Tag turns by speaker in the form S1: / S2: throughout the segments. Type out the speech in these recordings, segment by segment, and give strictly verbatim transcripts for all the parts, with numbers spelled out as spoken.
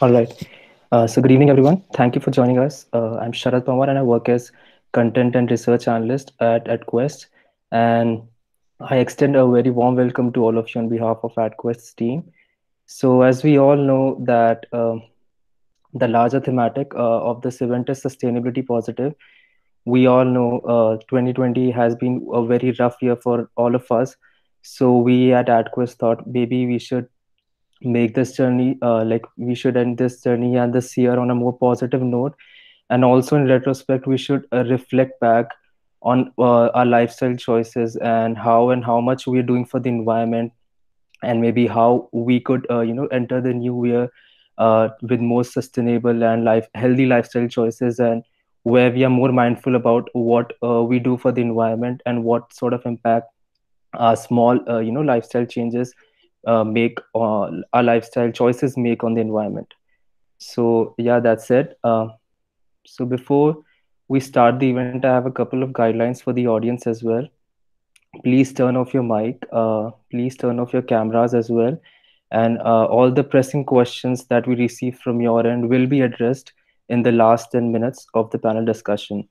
S1: All right. Uh, so, good evening, everyone. Thank you for joining us. Uh, I'm Sharad Pawar, and I work as content and research analyst at, at Quest. And I extend a very warm welcome to all of you on behalf of AdQuest's team. So, as we all know, that um, the larger thematic uh, of this event is sustainability positive. We all know uh, twenty twenty has been a very rough year for all of us. So, we at AdQuest thought maybe we should make this journey uh, like we should end this journey and this year on a more positive note, and also in retrospect we should uh, reflect back on uh, our lifestyle choices and how and how much we're doing for the environment, and maybe how we could uh, you know enter the new year uh, with more sustainable and life healthy lifestyle choices, and where we are more mindful about what uh, we do for the environment and what sort of impact uh, small uh, you know lifestyle changes uh, make uh, our lifestyle choices make on the environment. So yeah, that's it. Uh, so before we start the event, I have a couple of guidelines for the audience as well. Please turn off your mic, uh, please turn off your cameras as well, and uh, all the pressing questions that we receive from your end will be addressed in the last ten minutes of the panel discussion.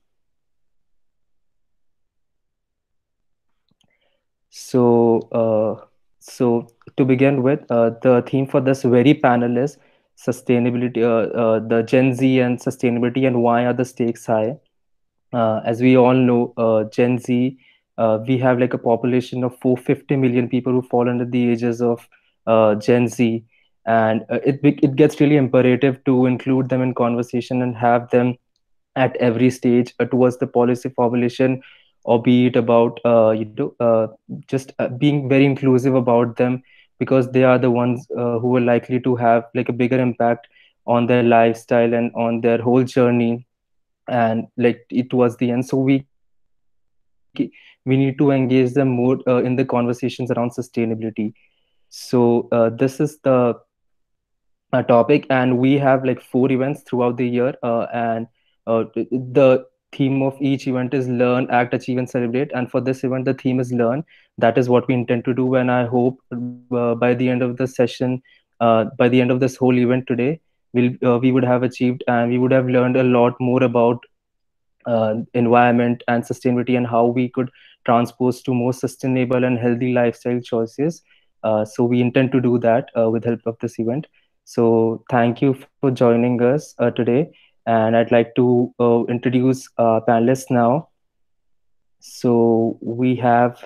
S1: So, uh, so to begin with, uh, the theme for this very panel is sustainability, uh, uh, the Gen Z and sustainability, and why are the stakes high? Uh, as we all know, uh, Gen Z, uh, we have like a population of four hundred fifty million people who fall under the ages of uh, Gen Z, and uh, it be- it gets really imperative to include them in conversation and have them at every stage uh, towards the policy formulation, or be it about uh, you know uh, just uh, being very inclusive about them, because they are the ones uh, who are likely to have like a bigger impact on their lifestyle and on their whole journey, and like it towards the end. So we we need to engage them more uh, in the conversations around sustainability. So uh, this is the uh, topic, and we have like four events throughout the year, uh, and uh, the theme of each event is learn, act, achieve, and celebrate. And for this event, the theme is learn. That is what we intend to do, and I hope uh, by the end of the session, uh, by the end of this whole event today, we'll uh, we would have achieved and we would have learned a lot more about uh, environment and sustainability, and how we could transpose to more sustainable and healthy lifestyle choices. Uh, so we intend to do that uh, with help of this event. So thank you for joining us uh, today, and I'd like to uh, introduce uh, panelists now. So we have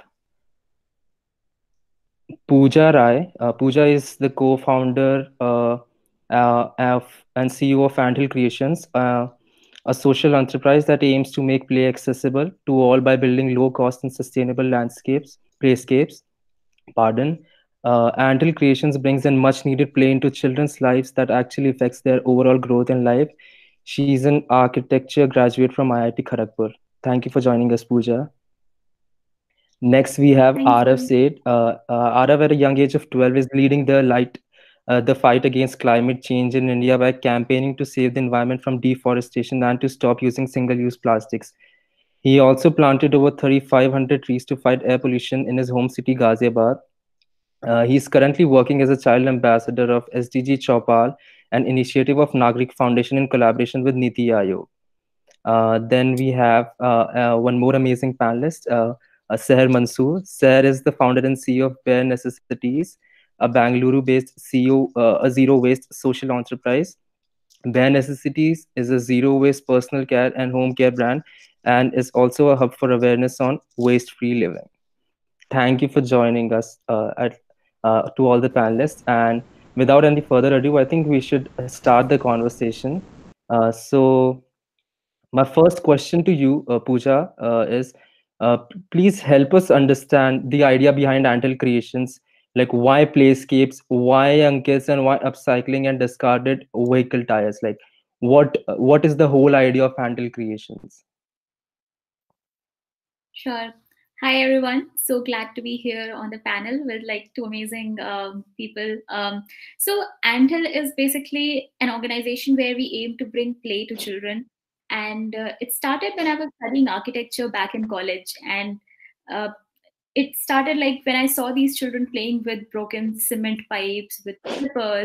S1: Pooja Rai. Uh, Pooja is the co-founder uh, uh, of and C E O of Anthill Creations, uh, a social enterprise that aims to make play accessible to all by building low-cost and sustainable landscapes, playscapes. Pardon. Uh, Anthill Creations brings in much-needed play into children's lives that actually affects their overall growth in life. She's an architecture graduate from I I T Kharagpur. Thank you for joining us, Pooja. Next, we have
S2: Thank
S1: Arav
S2: you.
S1: Seth. Uh, uh, Arav, at a young age of twelve, is leading the light, uh, the fight against climate change in India by campaigning to save the environment from deforestation and to stop using single-use plastics. He also planted over three thousand five hundred trees to fight air pollution in his home city, Ghaziabad. Uh, he is currently working as a child ambassador of S D G Chaupal, an initiative of Nagrik Foundation in collaboration with Niti Aayog. Uh, then we have uh, uh, one more amazing panelist, uh, uh, Seher Mansoor. Seher is the founder and C E O of Bare Necessities, a Bangalore-based C E O, uh, a zero-waste social enterprise. Bare Necessities is a zero-waste personal care and home care brand, and is also a hub for awareness on waste-free living. Thank you for joining us uh, at, uh, to all the panelists. And without any further ado, I think we should uh, start the conversation. Uh, so my first question to you, uh, Pooja, uh, is uh, p- please help us understand the idea behind Antel Creations, like why playscapes, why Ankits, and why upcycling and discarded vehicle tires. Like, what what is the whole idea of Antel Creations?
S2: Sure. Hi, everyone. So glad to be here on the panel with like two amazing um, people. Um, so, Anthill is basically an organization where we aim to bring play to children. And uh, it started when I was studying architecture back in college. And uh, it started like when I saw these children playing with broken cement pipes, with slippers,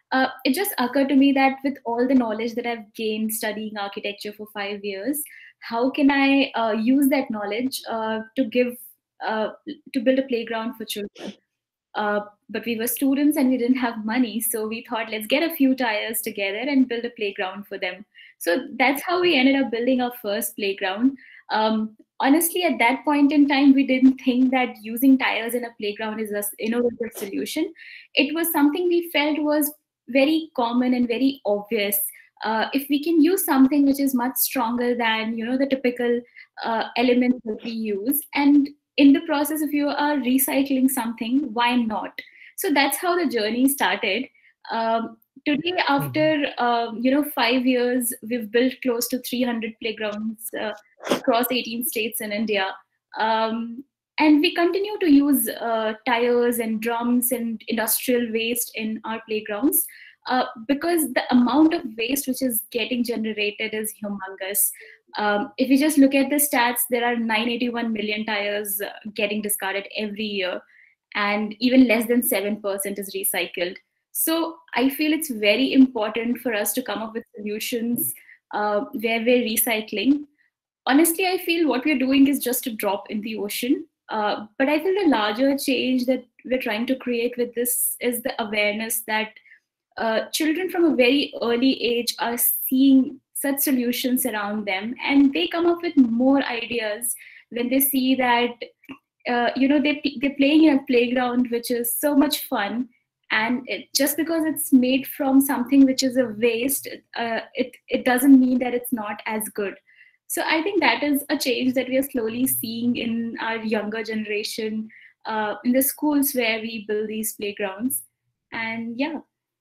S2: uh, it just occurred to me that with all the knowledge that I've gained studying architecture for five years, how can I uh, use that knowledge uh, to give uh, to build a playground for children? Uh, but we were students and we didn't have money, so we thought, let's get a few tires together and build a playground for them. So that's how we ended up building our first playground. Um, honestly, at that point in time, we didn't think that using tires in a playground is an innovative solution. It was something we felt was very common and very obvious. Uh, if we can use something which is much stronger than, you know, the typical uh, elements that we use, and in the process, if you are recycling something, why not? So that's how the journey started. Um, today,
S1: Mhm.
S2: after um, you know five years, we've built close to three hundred playgrounds uh, across eighteen states in India. Um, and we continue to use uh, tires and drums and industrial waste in our playgrounds, uh, because the amount of waste which is getting generated is humongous. Um, if you just look at the stats, there are nine hundred eighty-one million tires uh, getting discarded every year, and even less than seven percent is recycled. So I feel it's very important for us to come up with solutions uh, where we're recycling. Honestly, I feel what we're doing is just a drop in the ocean. Uh, but I feel the larger change that we're trying to create with this is the awareness that uh, children from a very early age are seeing such solutions around them, and they come up with more ideas when they see that uh, you know they, they're playing in a playground which is so much fun, and it, just because it's made from something which is a waste, uh, it, it doesn't mean that it's not as good. So I think that is a change that we are slowly seeing in our younger generation, uh, in the schools where we build these playgrounds. And yeah.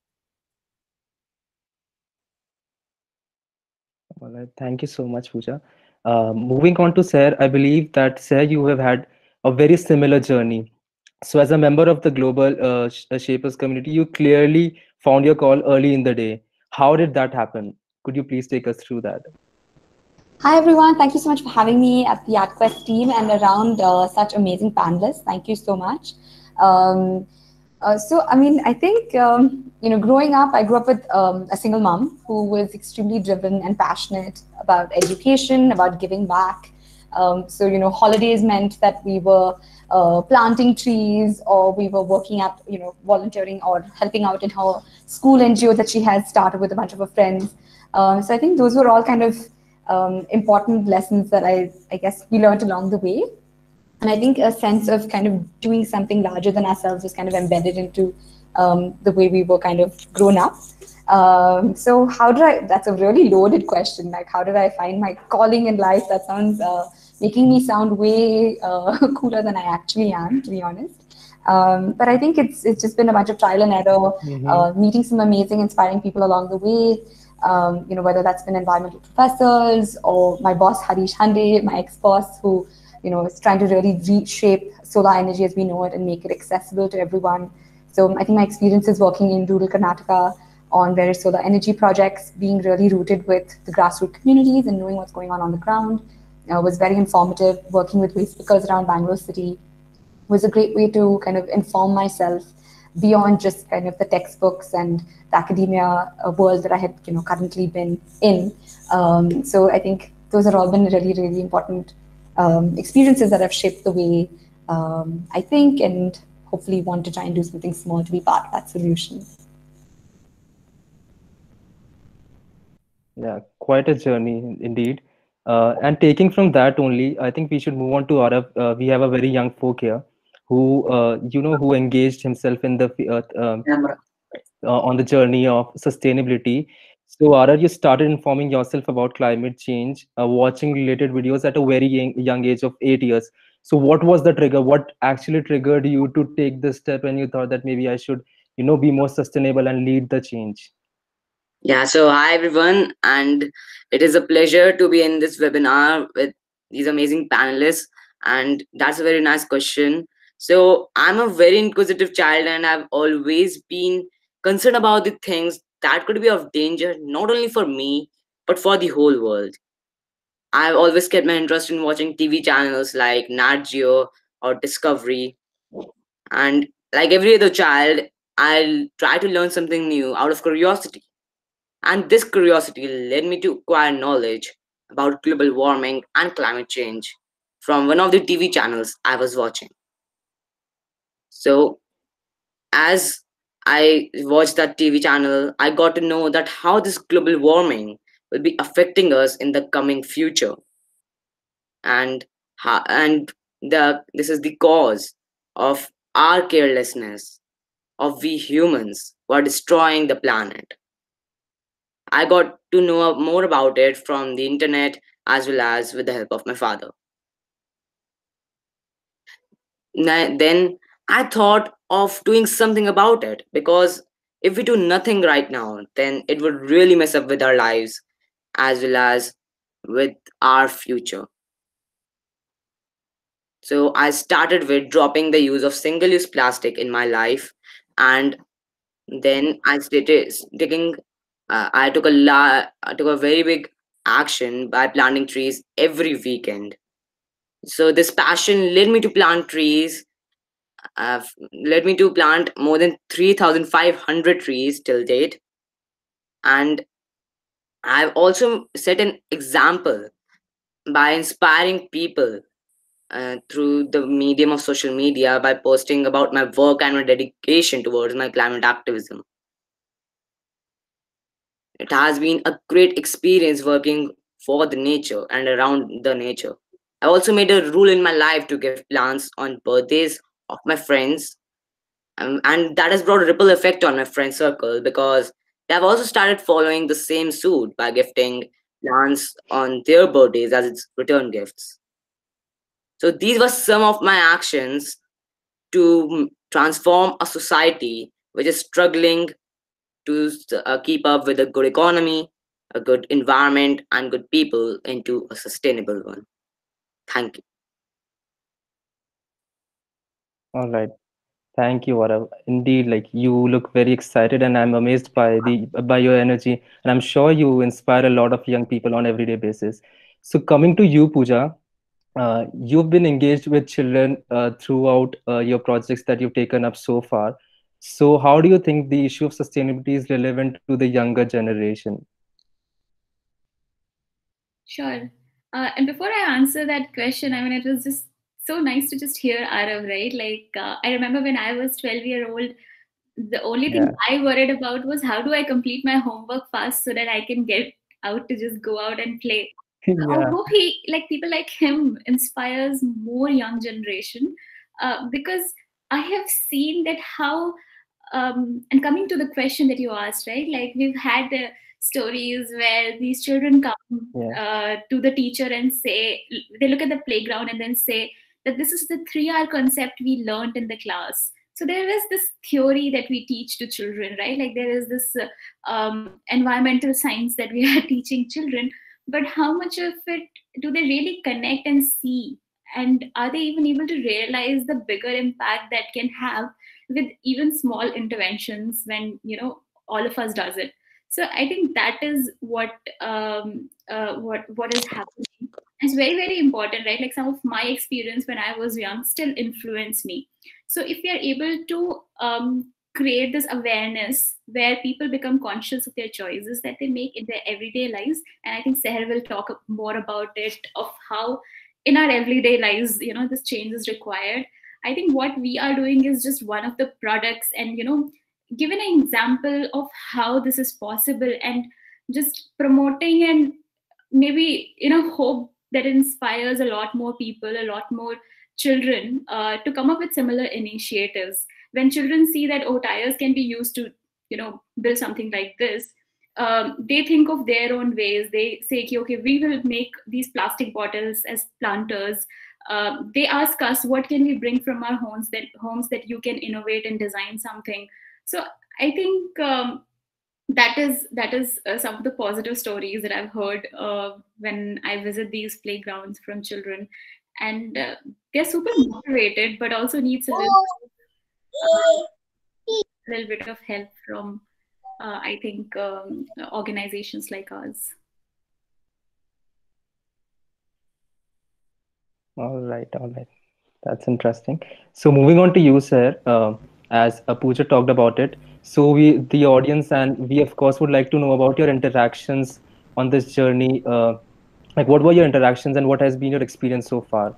S1: All right. Thank you so much, Pooja. Uh, moving on to Sair, I believe that Sair, you have had a very similar journey. So, as a member of the global uh, Sh- uh, Shapers community, you clearly found your call early in the day. How did that happen? Could you please take us through that?
S3: Hi everyone, thank you so much for having me at the AtQuest team and around uh, such amazing panelists. Thank you so much. Um, uh, so, I mean, I think, um, you know, growing up, I grew up with um, a single mom who was extremely driven and passionate about education, about giving back. Um, so, you know, holidays meant that we were uh, planting trees or we were working at, you know, volunteering or helping out in her school N G O that she has started with a bunch of her friends. Um, so I think those were all kind of um, important lessons that I, I guess we learned along the way. And I think a sense of kind of doing something larger than ourselves was kind of embedded into um, the way we were kind of grown up. Um, so how did I, that's a really loaded question. Like, how did I find my calling in life? That sounds uh, making me sound way uh, cooler than I actually am, to be honest. Um, but I think it's it's just been a bunch of trial and error,
S1: Mm-hmm.
S3: uh, meeting some amazing, inspiring people along the way. Um, you know, whether that's been environmental professors or my boss Harish Hande, my ex-boss, who you know is trying to really reshape solar energy as we know it and make it accessible to everyone. So I think my experiences working in rural Karnataka on various solar energy projects, being really rooted with the grassroots communities and knowing what's going on on the ground, uh, was very informative. Working with waste pickers around Bangalore City was a great way to kind of inform myself beyond just kind of the textbooks and the academia uh, world that I had, you know, currently been in. Um, so I think those have all been really, really important um, experiences that have shaped the way um, I think and hopefully want to try and do something small to be part of that solution.
S1: Yeah, quite a journey in- indeed. Uh, and taking from that only, I think we should move on to Arav. Uh, we have a very young folk here who, uh, you know, who engaged himself in the f- uh, um, uh, on the journey of sustainability. So, Arar, you started informing yourself about climate change, uh, watching related videos at a very young, young age of eight years. So, what was the trigger? What actually triggered you to take this step, and you thought that maybe I should, you know, be more sustainable and lead the change?
S4: Yeah, so hi everyone, and it is a pleasure to be in this webinar with these amazing panelists. And that's a very nice question. So, I'm a very inquisitive child, and I've always been concerned about the things that could be of danger, not only for me, but for the whole world. I've always kept my interest in watching T V channels like Nat Geo or Discovery, and like every other child, I'll try to learn something new out of curiosity. And this curiosity led me to acquire knowledge about global warming and climate change from one of the T V channels I was watching. So, as I watched that T V channel, I got to know that how this global warming will be affecting us in the coming future, and how, and the this is the cause of our carelessness of we humans who are destroying the planet. I got to know more about it from the internet as well as with the help of my father. Na- Then I thought of doing something about it because if we do nothing right now, then it would really mess up with our lives as well as with our future. So I started with dropping the use of single use plastic in my life, and then I started taking uh, I took a la- I took a very big action by planting trees every weekend. So this passion led me to plant trees, uh, led me to plant more than three thousand five hundred trees till date. And I've also set an example by inspiring people uh, through the medium of social media by posting about my work and my dedication towards my climate activism. It has been a great experience working for the nature and around the nature. I also made a rule in my life to give plants on birthdays of my friends, um, and that has brought a ripple effect on my friend circle because they have also started following the same suit by gifting plants on their birthdays as its return gifts. So these were some of my actions to mm, transform a society which is struggling to uh, keep up with a good economy, a good environment, and good people into a sustainable one. Thank you.
S1: All right. Thank you, Varav. Indeed, like you look very excited, and I'm amazed by the by your energy, and I'm sure you inspire a lot of young people on everyday basis. So, coming to you, Pooja, uh, you've been engaged with children uh, throughout uh, your projects that you've taken up so far. So, how do you think the issue of sustainability is relevant to the younger generation?
S2: Sure. Uh, and before I answer that question, I mean, it was just so nice to just hear Arav, right? Like, uh, I remember when I was twelve year old, the only thing
S1: Yeah,
S2: I worried about was how do I complete my homework fast so that I can get out to just go out and play. I
S1: yeah,
S2: hope he, like people like him, inspires more young generation, uh, because I have seen that how, um, and coming to the question that you asked, right? Like we've had uh, stories where these children come
S1: yeah,
S2: uh, to the teacher and say, they look at the playground and then say that this is the three R concept we learned in the class. So there is this theory that we teach to children, right? Like there is this uh, um, environmental science that we are teaching children, but how much of it do they really connect and see? And are they even able to realize the bigger impact that can have with even small interventions when you know all of us does it? So I think that is what um, uh, what what is happening. It's very very important, right? Like some of my experience when I was young still influence me. So if we are able to um, create this awareness where people become conscious of their choices that they make in their everyday lives, and I think Seher will talk more about it of how in our everyday lives you know this change is required. I think what we are doing is just one of the products, and you know given an example of how this is possible, and just promoting and maybe you know hope that inspires a lot more people, a lot more children uh, to come up with similar initiatives. When children see that oh, tires can be used to you know build something like this, um, they think of their own ways. They say okay, okay, we will make these plastic bottles as planters. Um, they ask us what can we bring from our homes that homes that you can innovate and design something. So I think um, that is that is uh, some of the positive stories that I've heard uh, when I visit these playgrounds from children, and uh, they're super motivated, but also needs a little uh, little bit of help from uh, I think um, organizations like ours.
S1: all right, all right. That's interesting. So moving on to you, sir. Uh, as uh, Pooja talked about it. So we, the audience, and we of course would like to know about your interactions on this journey. Uh, like, what were your interactions, and what has been your experience so far?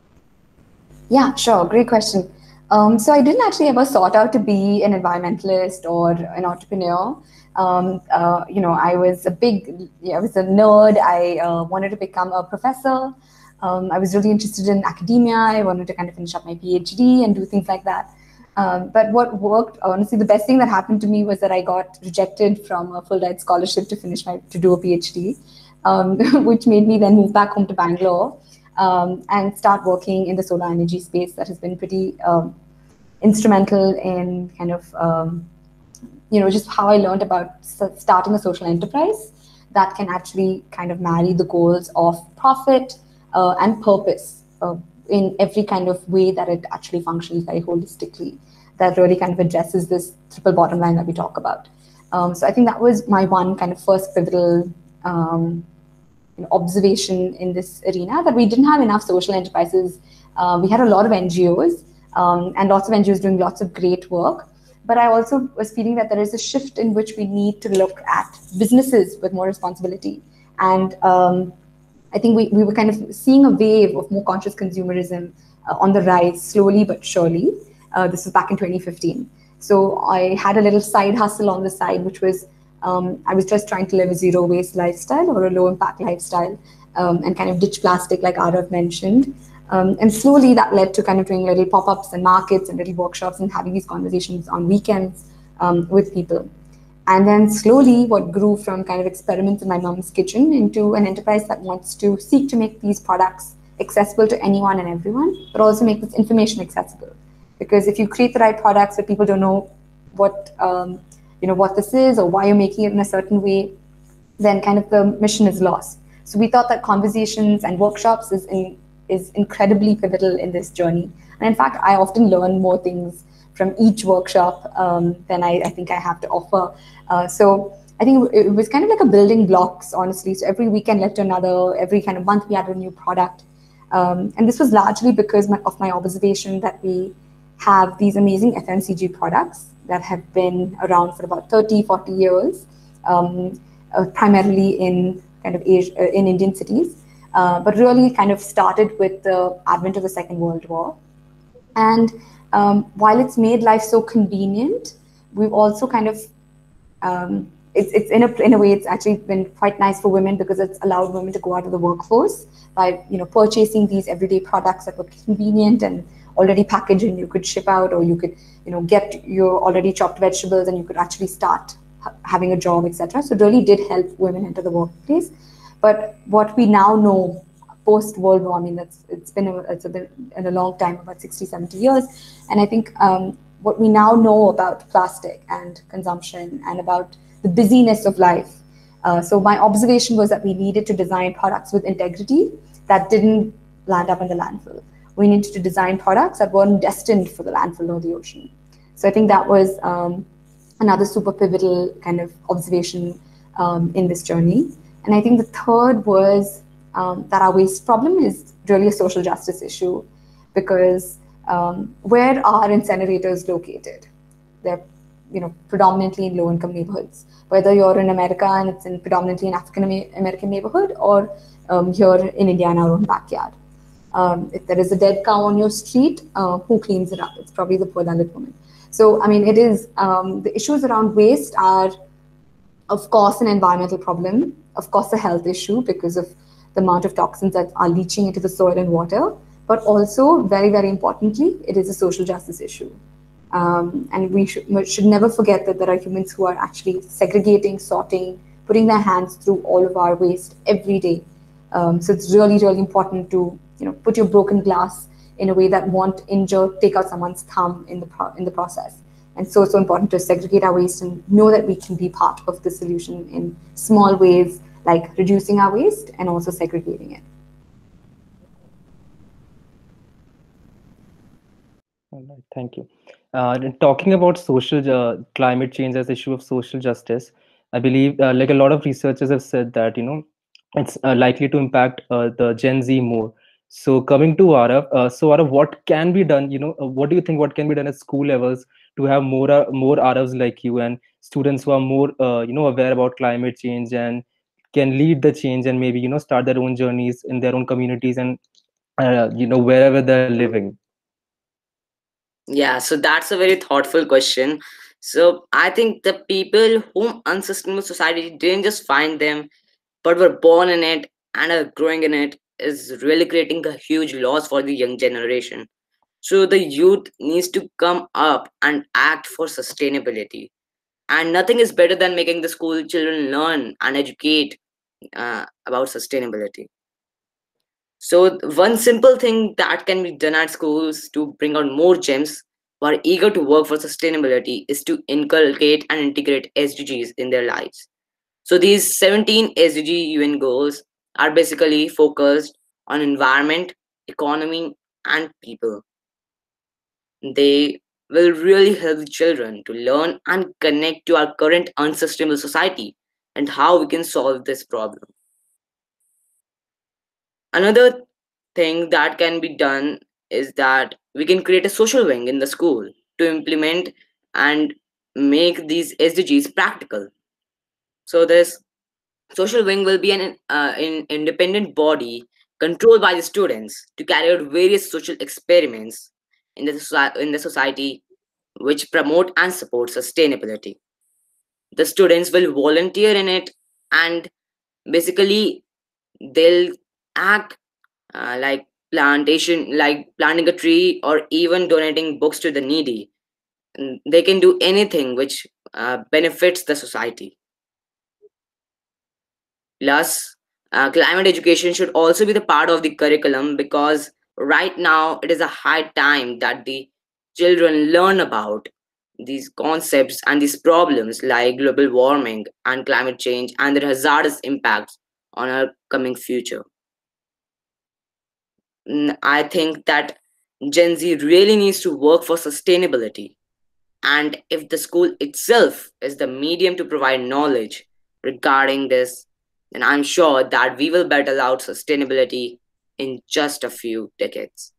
S3: Yeah, sure. Great question. Um, so I didn't actually ever sought out to be an environmentalist or an entrepreneur. Um, uh, you know, I was a big, yeah, I was a nerd. I uh, wanted to become a professor. Um, I was really interested in academia. I wanted to kind of finish up my PhD and do things like that. Um, but what worked, honestly, the best thing that happened to me was that I got rejected from a full ride scholarship to finish my to do a PhD, um, which made me then move back home to Bangalore um, and start working in the solar energy space. That has been pretty um, instrumental in kind of um, you know just how I learned about starting a social enterprise that can actually kind of marry the goals of profit uh, and purpose uh, in every kind of way that it actually functions very holistically. That really kind of addresses this triple bottom line that we talk about. Um, so I think that was my one kind of first pivotal um, you know, observation in this arena, that we didn't have enough social enterprises. Uh, we had a lot of N G Os um, and lots of N G Os doing lots of great work. But I also was feeling that there is a shift in which we need to look at businesses with more responsibility. And um, I think we, we were kind of seeing a wave of more conscious consumerism uh, on the rise, slowly but surely. Uh, this was back in twenty fifteen. So I had a little side hustle on the side, which was um, I was just trying to live a zero waste lifestyle or a low impact lifestyle um, and kind of ditch plastic, like Arav mentioned. Um, and slowly that led to kind of doing little pop ups and markets and little workshops and having these conversations on weekends um, with people. And then slowly, what grew from kind of experiments in my mom's kitchen into an enterprise that wants to seek to make these products accessible to anyone and everyone, but also make this information accessible. Because if you create the right products but people don't know what um, you know what this is or why you're making it in a certain way, then kind of the mission is lost. So we thought that conversations and workshops is in, is incredibly pivotal in this journey. And in fact, I often learn more things from each workshop um, than I, I think I have to offer. Uh, so I think it was kind of like a building blocks, honestly. So every weekend led to another, every kind of month we had a new product. Um, and this was largely because my, of my observation that we have these amazing F M C G products that have been around for about thirty, forty years, um, uh, primarily in kind of Asia, uh, in Indian cities, uh, but really kind of started with the advent of the Second World War. And um, while it's made life so convenient, we've also kind of um, it's, it's in a in a way it's actually been quite nice for women because it's allowed women to go out of the workforce by you know purchasing these everyday products that were convenient and already packaged, and you could ship out, or you could you know get your already chopped vegetables and you could actually start ha- having a job, et cetera. So it really did help women enter the workplace. But what we now know post World War, I mean that's it's been a, it's been in a long time, about sixty, seventy years, and I think um, what we now know about plastic and consumption and about the busyness of life. Uh, so my observation was that we needed to design products with integrity that didn't land up in the landfill. We needed to design products that weren't destined for the landfill or the ocean. So I think that was um, another super pivotal kind of observation um, in this journey. And I think the third was um, that our waste problem is really a social justice issue, because um, where are incinerators located? They're you know predominantly in low-income neighborhoods. Whether you're in America and it's in predominantly an African American neighborhood, or um, here in India in our own backyard. Um, if there is a dead cow on your street, uh, who cleans it up? It's probably the poor Dalit woman. So, I mean, it is um, the issues around waste are, of course, an environmental problem, of course, a health issue because of the amount of toxins that are leaching into the soil and water, but also, very, very importantly, it is a social justice issue. Um, and we should, we should never forget that there are humans who are actually segregating, sorting, putting their hands through all of our waste every day. Um, so it's really, really important to you know put your broken glass in a way that won't injure, take out someone's thumb in the pro- in the process. And so, it's so important to segregate our waste and know that we can be part of the solution in small ways, like reducing our waste and also segregating it.
S1: All right, thank you. Uh, and talking about social uh, climate change as issue of social justice, I believe, uh, like a lot of researchers have said that you know it's uh, likely to impact uh, the Gen Z more. So coming to Arav, uh, so Arav, what can be done? You know, uh, what do you think? What can be done at school levels to have more uh, more Arabs like you and students who are more uh, you know aware about climate change and can lead the change and maybe you know start their own journeys in their own communities and uh, you know wherever they're living.
S4: Yeah, so that's a very thoughtful question. So I think the people whom unsustainable society didn't just find them, but were born in it and are growing in it is really creating a huge loss for the young generation. So the youth needs to come up and act for sustainability. And nothing is better than making the school children learn and educate uh, about sustainability. So, one simple thing that can be done at schools to bring out more gems who are eager to work for sustainability is to inculcate and integrate S D Gs in their lives. So, these seventeen S D G U N goals are basically focused on environment, economy, and people. They will really help children to learn and connect to our current unsustainable society and how we can solve this problem. Another thing that can be done is that we can create a social wing in the school to implement and make these S D Gs practical. So this social wing will be an, uh, an independent body controlled by the students to carry out various social experiments in the, soci- in the society which promote and support sustainability. The students will volunteer in it and basically they'll act uh, like plantation, like planting a tree or even donating books to the needy. Mm, they can do anything which uh, benefits the society. Plus, uh, climate education should also be the part of the curriculum because right now it is a high time that the children learn about these concepts and these problems like global warming and climate change and their hazardous impacts on our coming future. Mm, I think that Gen Z really needs to work for sustainability. And if the school itself is the medium to provide knowledge regarding this, then I'm sure that we will battle out sustainability in just a few decades.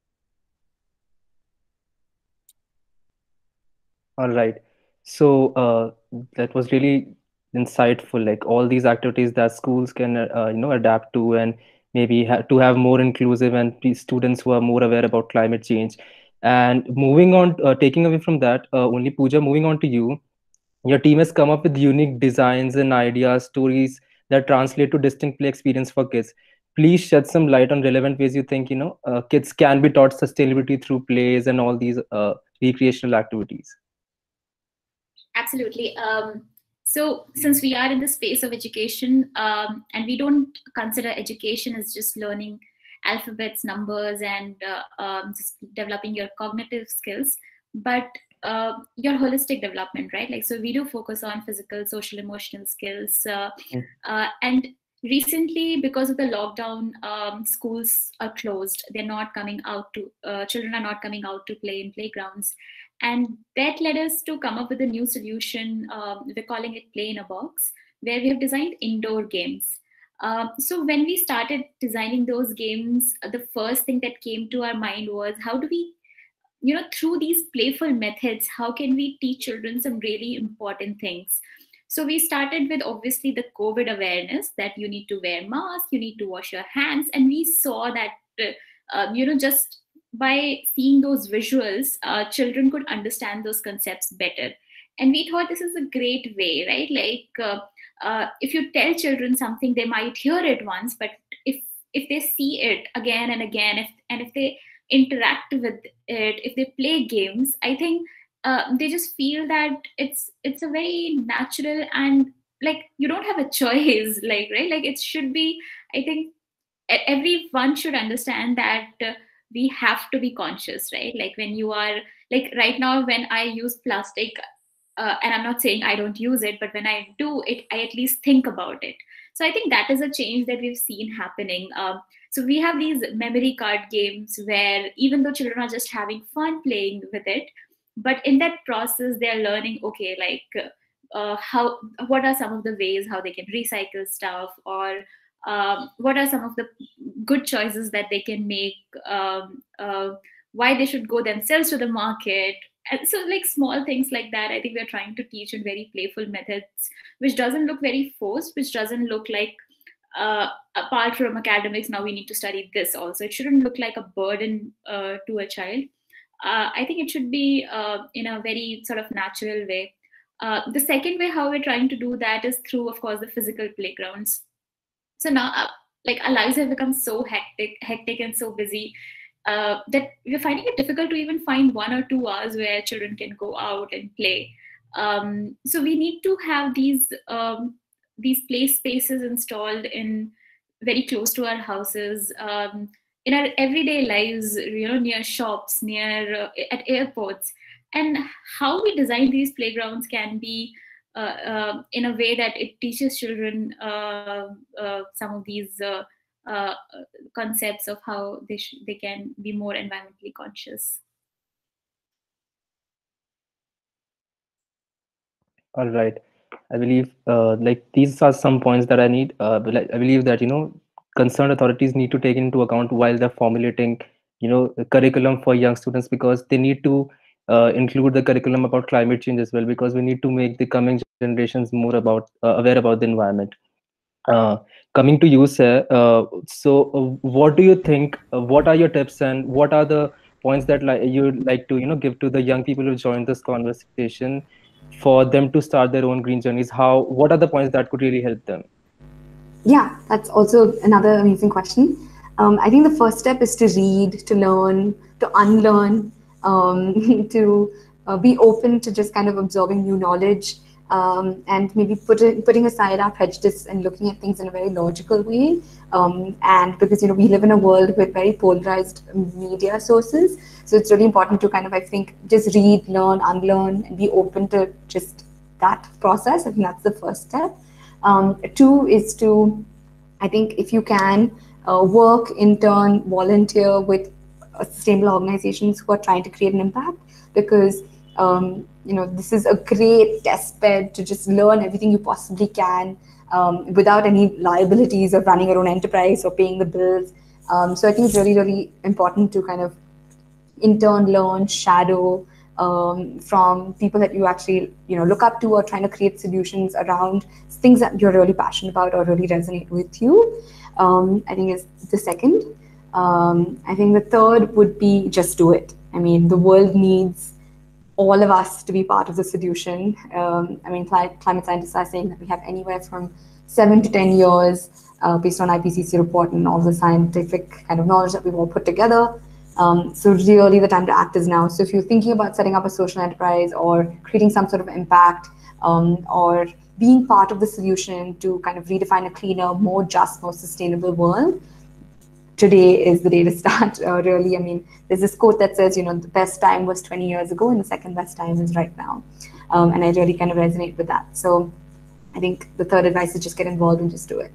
S1: All right. So uh, that was really insightful. Like all these activities that schools can, uh, you know, adapt to, and maybe ha to have more inclusive and pe- students who are more aware about climate change. And moving on, uh, taking away from that, uh, only Pooja, moving on to you. Your team has come up with unique designs and ideas, stories that translate to distinct play experience for kids. Please shed some light on relevant ways you think, you know, uh, kids can be taught sustainability through plays and all these uh, recreational activities.
S2: Absolutely. Um, so, since we are in the space of education, um, and we don't consider education as just learning alphabets, numbers, and uh, um, just developing your cognitive skills, but uh, your holistic development, right? Like, so we do focus on physical, social, emotional skills. Uh,
S1: Mm.
S2: uh, and recently, because of the lockdown, um, schools are closed. They're not coming out to, uh, children are not coming out to play in playgrounds, and that led us to come up with a new solution. Um, we're calling it Play in a Box, where we have designed indoor games. Um, so when we started designing those games, uh, the first thing that came to our mind was, how do we, you know, through these playful methods, how can we teach children some really important things? So we started with obviously the COVID awareness, that you need to wear mask, you need to wash your hands, and we saw that uh, uh, you know, just by seeing those visuals, uh, children could understand those concepts better. And we thought this is a great way, right? Like uh, uh, if you tell children something, they might hear it once, but if if they see it again and again, if and if they interact with it, if they play games, I think uh, they just feel that it's it's a very natural, and like you don't have a choice, like, right? Like it should be, I think e- everyone should understand that uh, we have to be conscious, right? Like when you are, like right now when I use plastic, uh, and I'm not saying I don't use it, but when I do it, I at least think about it. So I think that is a change that we've seen happening. Um, so we have these memory card games where even though children are just having fun playing with it, but in that process they're learning, okay, like uh, how, what are some of the ways how they can recycle stuff, or um, what are some of the good choices that they can make, um, uh, why they should go themselves to the market, And so like small things like that, I think we're trying to teach in very playful methods, which doesn't look very forced, which doesn't look like uh, apart from academics, now we need to study this also. It shouldn't look like a burden uh, to a child. uh, I think it should be uh, in a very sort of natural way. Uh, the second way how we're trying to do that is through, of course, the physical playgrounds. So now, uh, like our lives have become so hectic, hectic and so busy uh, that we're finding it difficult to even find one or two hours where children can go out and play. Um, so we need to have these um, these play spaces installed in very close to our houses, um, in our everyday lives, you know, near shops, near uh, at airports. And how we design these playgrounds can be uh, uh, in a way that it teaches children uh, uh, some of these uh, uh, concepts of how they sh- they can be more environmentally conscious.
S1: All right. I believe uh, like these are some points that I need. Uh, but like, I believe that you know concerned authorities need to take into account while they're formulating you know a curriculum for young students, because they need to uh, include the curriculum about climate change as well, because we need to make the coming generations more about uh, aware about the environment. Uh, Coming to you, sir. Uh, so, uh, what do you think? Uh, what are your tips and what are the points that like you'd like to you know give to the young people who join this conversation for them to start their own green journeys? How? What are the points that could really help them?
S3: Yeah, that's also another amazing question. Um, I think the first step is to read, to learn, to unlearn, um, to uh, be open to just kind of absorbing new knowledge, um, and maybe put it, putting aside our prejudice and looking at things in a very logical way. Um, and because you know we live in a world with very polarized media sources, so it's really important to kind of I think just read, learn, unlearn, and be open to just that process. I think that's the first step. Um, two is to, I think, if you can, uh, work, intern, volunteer with uh, sustainable organizations who are trying to create an impact, because um, you know this is a great test bed to just learn everything you possibly can um, without any liabilities of running your own enterprise or paying the bills. Um, so I think it's really, really important to kind of intern, learn, shadow um, from people that you actually you know look up to, or trying to create solutions around things that you're really passionate about or really resonate with you. Um, I think is the second. Um, I think the third would be just do it. I mean, the world needs all of us to be part of the solution. Um, I mean, cli- climate scientists are saying that we have anywhere from seven to ten years, uh, based on I P C C report and all the scientific kind of knowledge that we've all put together. Um, so really, the time to act is now. So if you're thinking about setting up a social enterprise or creating some sort of impact, um, or being part of the solution to kind of redefine a cleaner, more just, more sustainable world, today is the day to start. Uh, really, I mean, there's this quote that says, you know, the best time was twenty years ago, and the second best time is right now. Um, and I really kind of resonate with that. So I think the third advice is just get involved and just do it.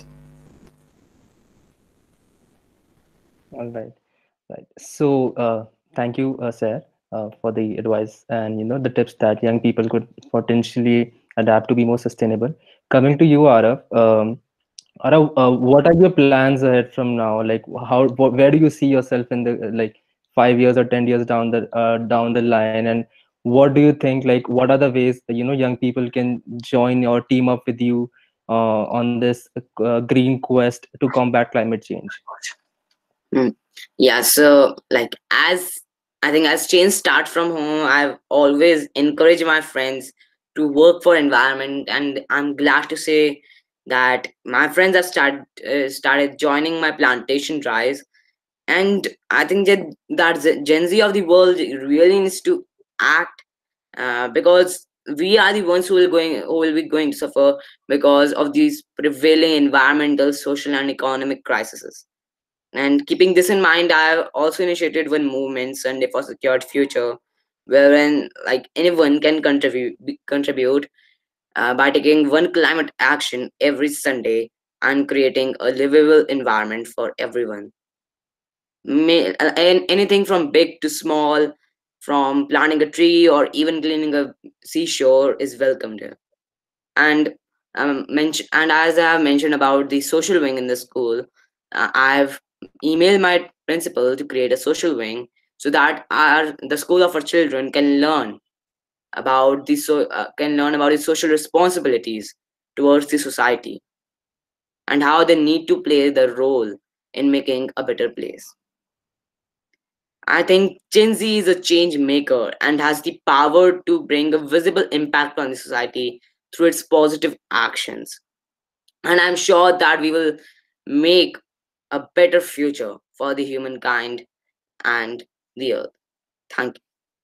S1: All right. Right. So, uh, thank you, uh, Sir, uh, for the advice and you know the tips that young people could potentially adapt to be more sustainable. Coming to you, Arav. Um, Arav, uh, what are your plans ahead from now? Like, how, wh- where do you see yourself in the uh, like five years or ten years down the uh, down the line? And what do you think? Like, what are the ways that, you know young people can join or team up with you uh, on this uh, green quest to combat climate change?
S4: Mm. Yeah, so like as I think as change start from home, I've always encouraged my friends to work for environment, and I'm glad to say that my friends have started uh, started joining my plantation drives, and I think that that the Gen Z of the world really needs to act, uh, because we are the ones who will going who will be going to suffer because of these prevailing environmental, social, and economic crises. And keeping this in mind, I have also initiated one movement, Sunday for Secured Future, wherein like anyone can contribute contribute uh, by taking one climate action every Sunday and creating a livable environment for everyone. May, uh, and anything from big to small, from planting a tree or even cleaning a seashore is welcomed here. And um, mention, and as I have mentioned about the social wing in the school, uh, I've emailed my principal to create a social wing so that our the school of our children can learn about the so uh, can learn about the social responsibilities towards the society and how they need to play the role in making a better place. I think Gen Z is a change maker and has the power to bring a visible impact on the society through its positive actions. And I'm sure that we will make a better future for the humankind and the earth. Thank you.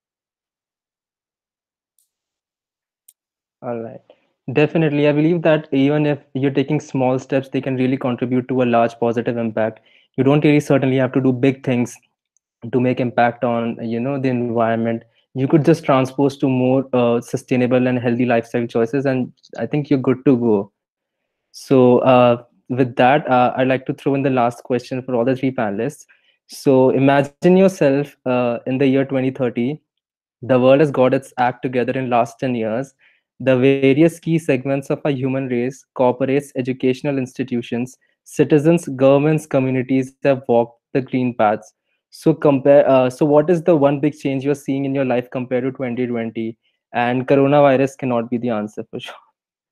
S1: All right. Definitely. I believe that even if you're taking small steps, they can really contribute to a large positive impact. You don't really certainly have to do big things to make impact on, you know, the environment. You could just transpose to more uh, sustainable and healthy lifestyle choices, and I think you're good to go. So uh, with that, uh, I'd like to throw in the last question for all the three panelists. So imagine yourself uh, in the year twenty thirty. The world has got its act together in last ten years. The various key segments of our human race, corporates, educational institutions, citizens, governments, communities have walked the green paths. So compare. Uh, so what is the one big change you're seeing in your life compared to twenty twenty? And coronavirus cannot be the answer for sure.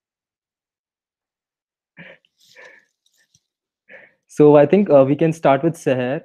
S1: So I think uh, we can start with Seher.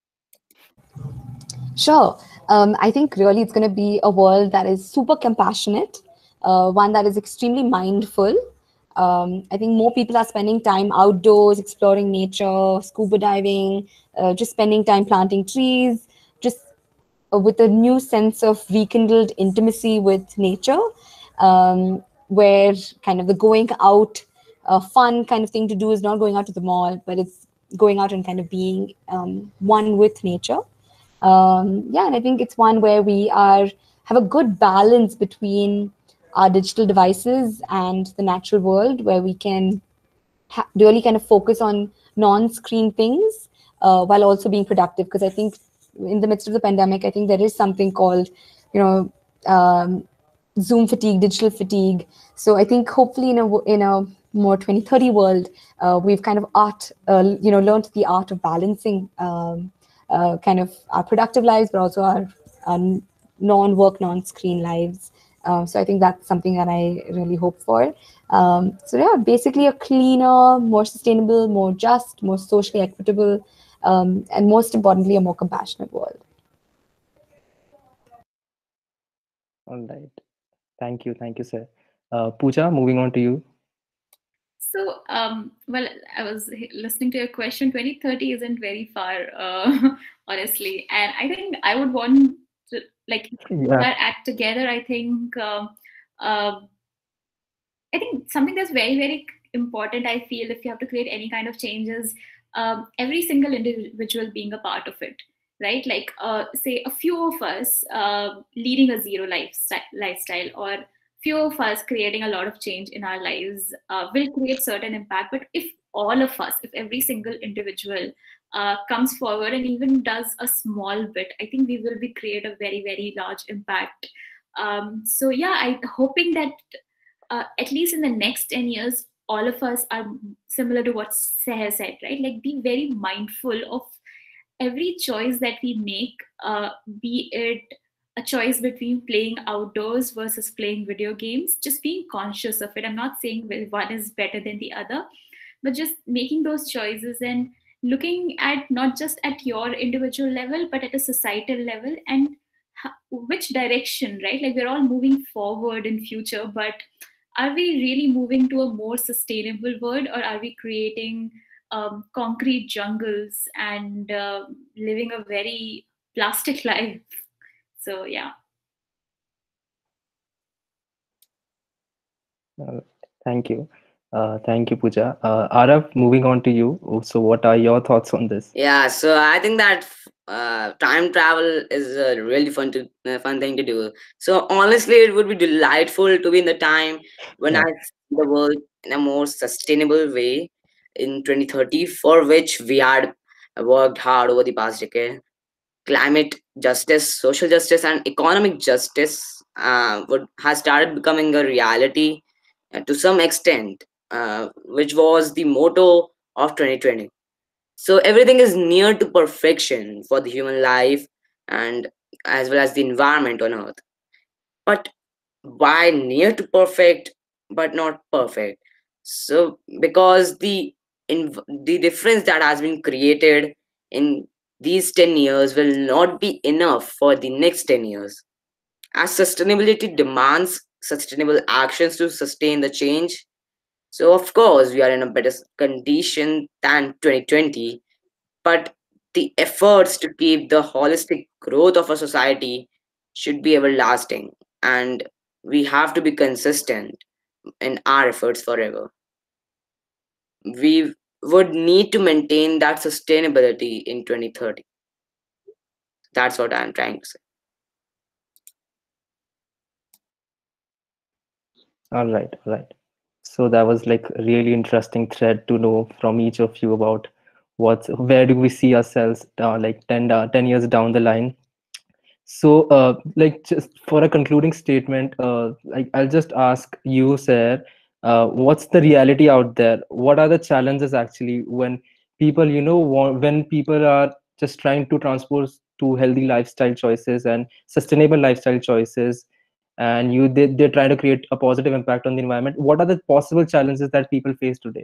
S3: Sure. Um, I think really it's going to be a world that is super compassionate, uh, one that is extremely mindful. Um, I think more people are spending time outdoors, exploring nature, scuba diving, uh, just spending time planting trees, just uh, with a new sense of rekindled intimacy with nature, um, where kind of the going out, uh, fun kind of thing to do is not going out to the mall, but it's going out and kind of being um, one with nature. Um, yeah, and I think it's one where we are have a good balance between our digital devices and the natural world, where we can ha- really kind of focus on non-screen things uh, while also being productive. Because I think in the midst of the pandemic, I think there is something called, you know, um, Zoom fatigue, digital fatigue. So I think hopefully in a w- in a more twenty thirty world, uh, we've kind of art, uh, you know, learned the art of balancing um, uh, kind of our productive lives, but also our, our non-work, non-screen lives. Um, so I think that's something that I really hope for. Um, so yeah, basically a cleaner, more sustainable, more just, more socially equitable, um, and most importantly, a more compassionate world.
S1: All right. Thank you. Thank you, sir. Uh, Pooja, moving on to you.
S2: So, um, well, I was h- listening to your question. twenty thirty isn't very far, uh, honestly. And I think I would want to, like,
S1: Yeah.
S2: our act together. I think, um, uh, I think something that's very, very important, I feel, if you have to create any kind of changes, um, every single individual being a part of it, right? Like, uh, say, a few of us uh, leading a zero lifestyle, lifestyle, or few of us creating a lot of change in our lives uh, will create certain impact. But if all of us, if every single individual uh, comes forward and even does a small bit, I think we will be create a very, very large impact. Um, so yeah, I hoping that uh, at least in the next ten years, all of us are similar to what Seher said, right? Like, be very mindful of every choice that we make, uh, be it a choice between playing outdoors versus playing video games, just being conscious of it. I'm not saying well, one is better than the other, but just making those choices and looking at not just at your individual level, but at a societal level, and ho- which direction, right? Like, we're all moving forward in future, but are we really moving to a more sustainable world, or are we creating um, concrete jungles and uh, living a very plastic life? So yeah.
S1: Uh, Thank you. Uh, thank you, Pooja. Uh, Arav, moving on to you. Oh, so, what are your thoughts on this?
S4: Yeah, so I think that uh, time travel is a really fun to uh, fun thing to do. So honestly, it would be delightful to be in the time when I
S1: Yeah.
S4: see the world in a more sustainable way in twenty thirty, for which we had worked hard over the past decade. Climate justice, social justice, and economic justice uh, would has started becoming a reality uh, to some extent, uh, which was the motto of twenty twenty. So everything is near to perfection for the human life and as well as the environment on earth. But why near to perfect but not perfect? So because the in the difference that has been created in these ten years will not be enough for the next ten years, as sustainability demands sustainable actions to sustain the change. So of course we are in a better condition than twenty twenty, but the efforts to keep the holistic growth of a society should be everlasting, and we have to be consistent in our efforts forever. We would need to maintain that sustainability in twenty thirty. That's what I'm trying to say.
S1: All right, all right. So that was like a really interesting thread to know from each of you about what's where do we see ourselves uh, like ten, uh, ten years down the line. So, uh, like, just for a concluding statement, uh, like, I'll just ask you, sir, uh, what's the reality out there? What are the challenges actually when people, you know, want, when people are just trying to transpose to healthy lifestyle choices and sustainable lifestyle choices, and you they, they're trying to create a positive impact on the environment. What are the possible challenges that people face today?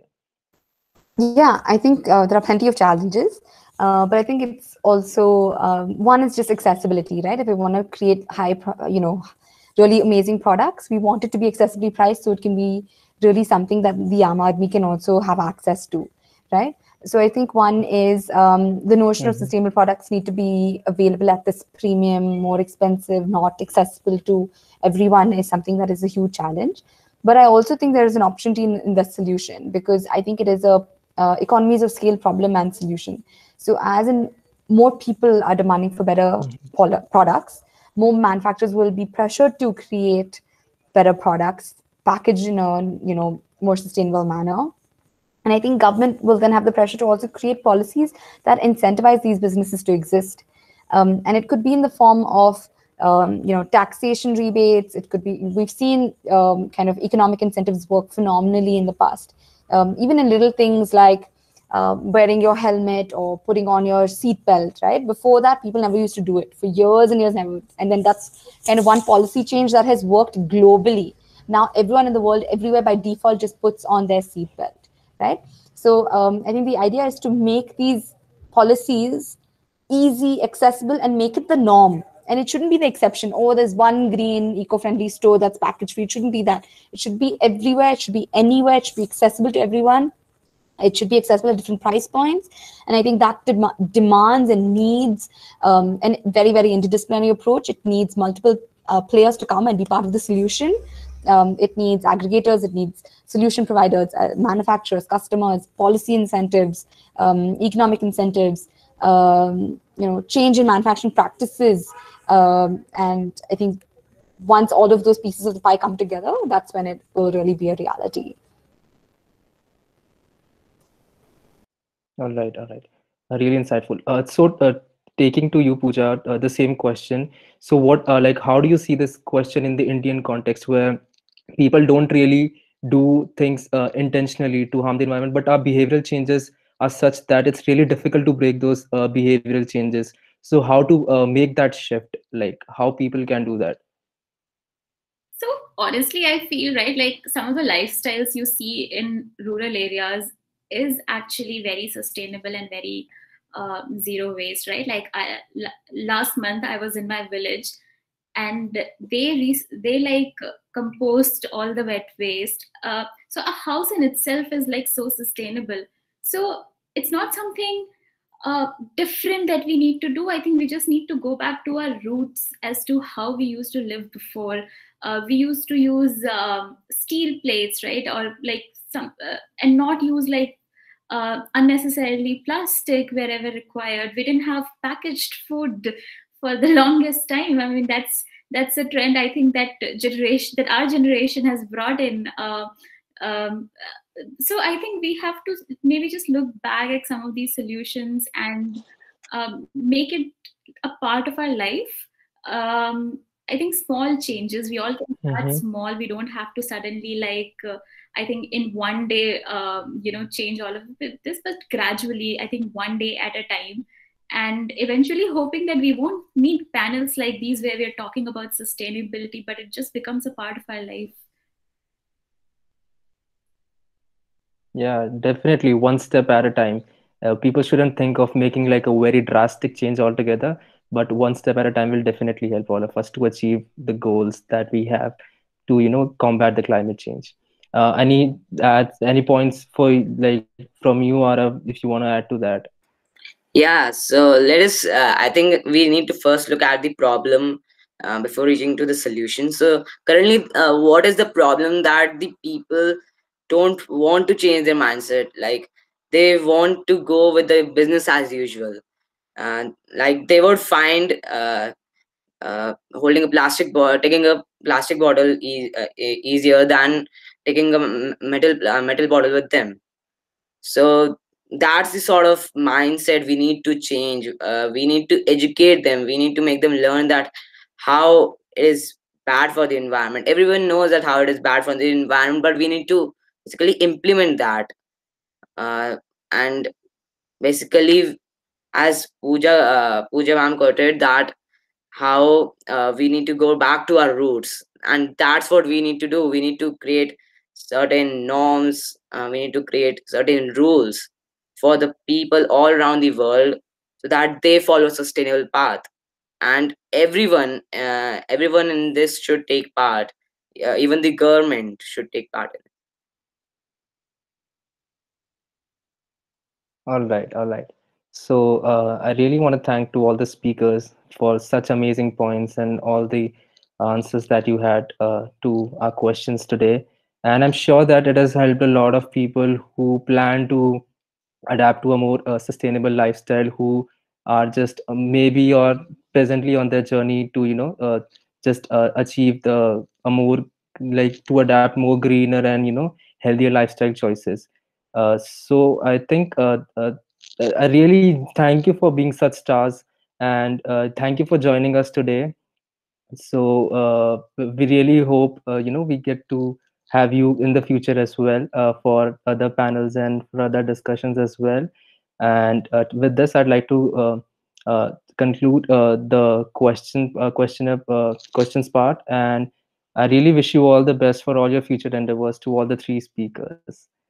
S3: Yeah, I think uh, there are plenty of challenges, uh, but I think it's also um, one is just accessibility, right? If we want to create high, pro- you know, really amazing products, we want it to be accessibly priced so it can be really something that the Aam Aadmi can also have access to, right? So I think one is um, the notion of
S1: Mhm.
S3: sustainable products need to be available at this premium, more expensive, not accessible to everyone is something that is a huge challenge. But I also think there is an opportunity in, in the solution because I think it is a uh, economies of scale problem and solution. So as in more people are demanding for better pol- products, more manufacturers will be pressured to create better products packaged in a you know more sustainable manner. And I think government will then have the pressure to also create policies that incentivize these businesses to exist. Um, and it could be in the form of um, you know taxation rebates. It could be we've seen um, kind of economic incentives work phenomenally in the past. Um, even in little things like uh, wearing your helmet or putting on your seat belt, right? Before that, people never used to do it for years and years, never. And then that's kind of one policy change that has worked globally. Now everyone in the world, everywhere by default, just puts on their seat belt, right? So um, I think the idea is to make these policies easy, accessible, and make it the norm. And it shouldn't be the exception. Oh, there's one green, eco-friendly store that's packaged free. It shouldn't be that. It should be everywhere. It should be anywhere. It should be accessible to everyone. It should be accessible at different price points. And I think that dem- demands and needs um, a very, very interdisciplinary approach. It needs multiple uh, players to come and be part of the solution. Um, it needs aggregators, it needs solution providers, uh, manufacturers, customers, policy incentives, um, economic incentives, um, you know, change in manufacturing practices. Um, and I think once all of those pieces of the pie come together, that's when it will really be a reality.
S1: All right, all right. Uh, really insightful. Uh, so, uh, taking to you, Pooja, uh, the same question. So, what, uh, like, how do you see this question in the Indian context where people don't really do things uh, intentionally to harm the environment, but our behavioral changes are such that it's really difficult to break those uh, behavioral changes. So, how to uh, make that shift? Like, how people can do that?
S2: So honestly, I feel right like some of the lifestyles you see in rural areas is actually very sustainable and very um, zero waste, right? Like I, l- last month I was in my village, and they re- they like compost all the wet waste. Uh, so a house in itself is like so sustainable. So it's not something uh, different that we need to do. I think we just need to go back to our roots as to how we used to live before. Uh, we used to use um, steel plates, right? Or like some, uh, and not use like uh, unnecessarily plastic wherever required. We didn't have packaged food for the longest time. I mean, that's that's a trend I think that generation, that our generation has brought in. Uh, um, so I think we have to maybe just look back at some of these solutions and um, make it a part of our life. Um, I think small changes, we all can start
S1: Mm-hmm.
S2: small. We don't have to suddenly like, uh, I think in one day, um, you know, change all of this, but gradually, I think one day at a time. and eventually hoping that we won't need panels like these where we're talking about sustainability, but it just becomes a part of our life.
S1: Yeah, definitely one step at a time. Uh, people shouldn't think of making like a very drastic change altogether, but one step at a time will definitely help all of us to achieve the goals that we have to, you know, combat the climate change. Uh, any uh, any points for like from you, or if you want to add to that?
S4: Yeah, so let us. Uh, I think we need to first look at the problem uh, before reaching to the solution. So currently, uh, what is the problem that the people don't want to change their mindset? Like they want to go with the business as usual, and like they would find uh, uh, holding a plastic bottle, taking a plastic bottle e- uh, e- easier than taking a m- metal uh, metal bottle with them. So that's the sort of mindset we need to change. Uh, we need to educate them. We need to make them learn that how it is bad for the environment. Everyone knows that how it is bad for the environment, but we need to basically implement that. Uh, and basically, as Pooja uh, Pooja ma'am quoted that how uh, we need to go back to our roots, and that's what we need to do. We need to create certain norms, uh, we need to create certain rules for the people all around the world so that they follow a sustainable path, and everyone uh, everyone in this should take part. Uh, even the government should take part in
S1: All right, all right. So uh, I really want to thank to all the speakers for such amazing points and all the answers that you had uh, to our questions today. And I'm sure that it has helped a lot of people who plan to adapt to a more uh, sustainable lifestyle, who are just uh, maybe or presently on their journey to, you know, uh, just uh, achieve the a more like to adapt more greener and, you know, healthier lifestyle choices. Uh, so I think uh, uh, I really thank you for being such stars, and uh, thank you for joining us today. So uh, we really hope uh, you know we get to have you in the future as well, uh, for other panels and for other discussions as well. And uh, with this, I'd like to uh, uh, conclude uh, the question uh, question of uh, questions part. And I really wish you all the best for all your future endeavors to all the three speakers.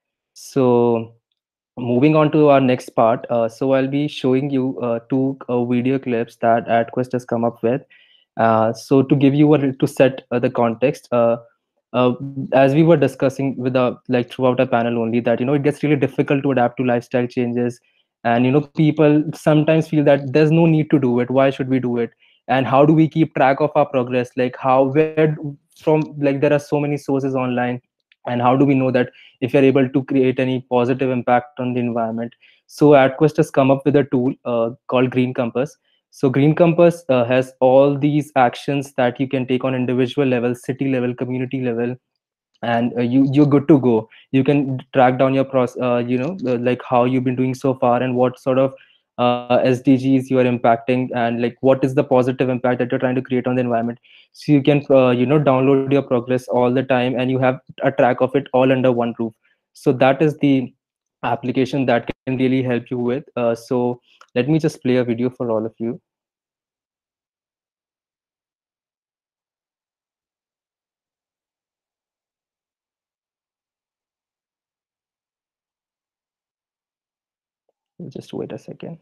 S1: So moving on to our next part, uh, so I'll be showing you uh, two uh, video clips that AdQuest has come up with. Uh, so to give you a to set uh, the context, uh, uh, as we were discussing with the like throughout our panel only, that you know it gets really difficult to adapt to lifestyle changes, and you know people sometimes feel that there's no need to do it. Why should we do it? And how do we keep track of our progress? Like how where from like there are so many sources online, and how do we know that if you're able to create any positive impact on the environment? So AdQuest has come up with a tool uh, called Green Compass. So Green Compass uh, has all these actions that you can take on individual level, city level, community level, and uh, you you're good to go. You can track down your process, uh, you know, uh, like how you've been doing so far and what sort of uh, S D Gs you are impacting, and like what is the positive impact that you're trying to create on the environment. So you can uh, you know download your progress all the time, and you have a track of it all under one roof. So that is the application that can really help you with. Uh, so let me just play a video for all of you. Just wait a second.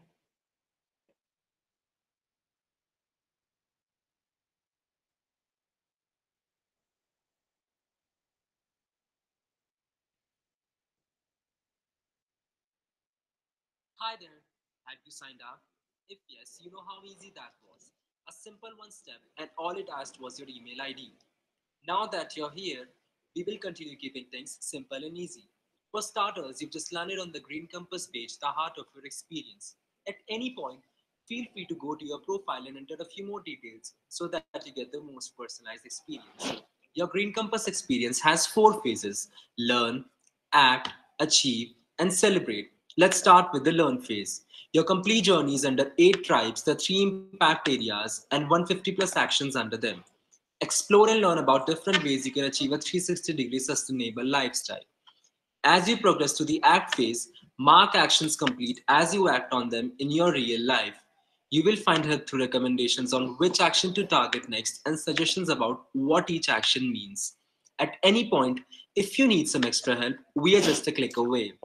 S5: Hi there. Have you signed up? If yes, you know how easy that was. A simple one step, and all it asked was your email I D. Now that you're here, we will continue keeping things simple and easy. For starters, you've just landed on the Green Compass page, the heart of your experience. At any point, feel free to go to your profile and enter a few more details so that you get the most personalized experience. Your Green Compass experience has four phases: learn, act, achieve, and celebrate. Let's start with the learn phase. Your complete journey is under eight tribes, the three impact areas, and one hundred fifty plus actions under them. Explore and learn about different ways you can achieve a three hundred sixty degree sustainable lifestyle. As you progress to the act phase, mark actions complete as you act on them in your real life. You will find helpful recommendations on which action to target next and suggestions about what each action means. At any point, if you need some extra help, we are just a click away.